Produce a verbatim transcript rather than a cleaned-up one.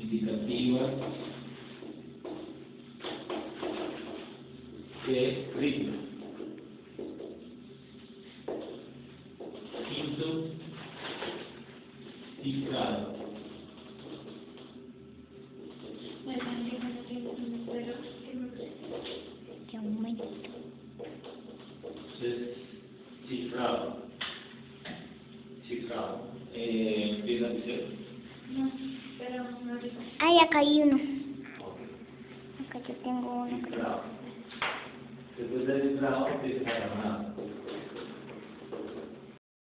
indicativa de ritmo. Quinto, cifrado. Entonces, cifrado. Cifrado. Eh, ¿Empieza a decir? No, pero no digo. Ay, acá hay uno. Ok. Acá yo tengo uno. Cifrado. Después del cifrado empieza a ganar.